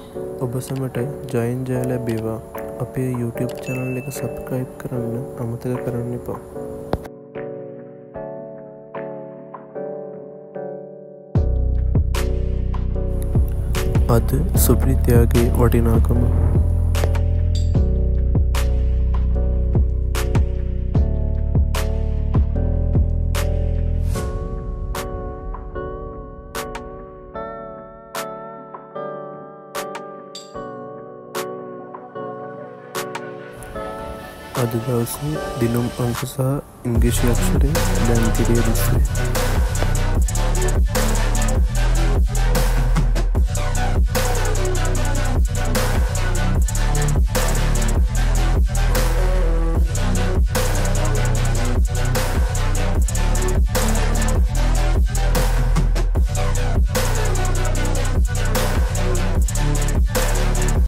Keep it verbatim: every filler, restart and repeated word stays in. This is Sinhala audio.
ඔබ සැමට ජයෙන් ජය ලැබේවා. අපේ YouTube channel එක subscribe කරන්න අමතක කරන්න එපා. අද සුපිරිතයාගේ වටිනාකම. අද දවසේ දිනුම් අංක සහ ඉංග්‍රීසි අක්ෂරය දැන් තිරේ දිස්වේ.